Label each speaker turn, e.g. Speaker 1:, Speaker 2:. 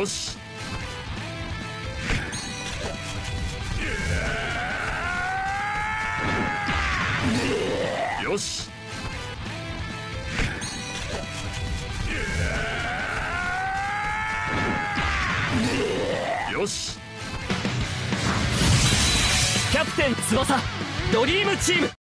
Speaker 1: よし。よし。よし。キャプテン翼ドリームチーム。